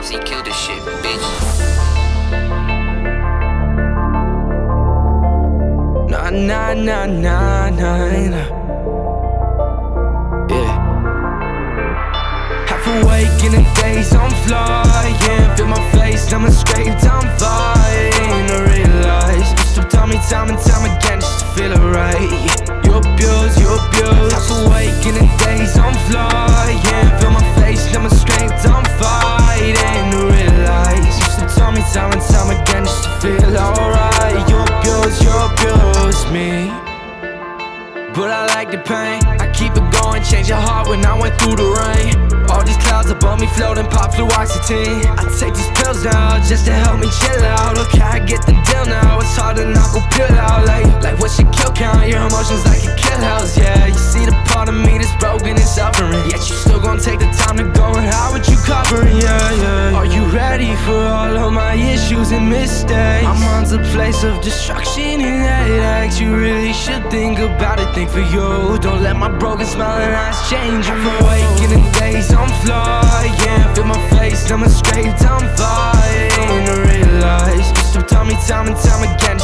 Popsy killed this shit, bitch. Nah, nah, nah, nah, nah. Yeah. Half awake in the days I'm flying. Feel my face, I'm scraped, I'm fine. I realize used to tell me time and time again just to feel it right. You're abused, you're abused. Half awake in the days I'm flying. Feel my face, I'm scraped, I'm fighting. I realize used to tell me time and time again just to feel alright. You abuse me, but I like the pain. I keep it going, change your heart when I went through the rain. All these clouds above me floating, pop fluoxetine. I take these pills now just to help me chill out. Okay, I get the deal now, it's hard to knock a pill out. Like what's your kill count? Your emotions like a kill house, yeah. You see the part of me that's broken and suffering, yet you still gon' take the time to go and how would you cover it, yeah. Are you ready for all of my issues and mistakes? I'm on a place of destruction and headaches. You really should think about it, think for you. Don't let my broken smiling eyes change you. I'm awake in the days I'm flying. Feel my face, I'm scraped, I'm fine. I realize used to tell me time and time again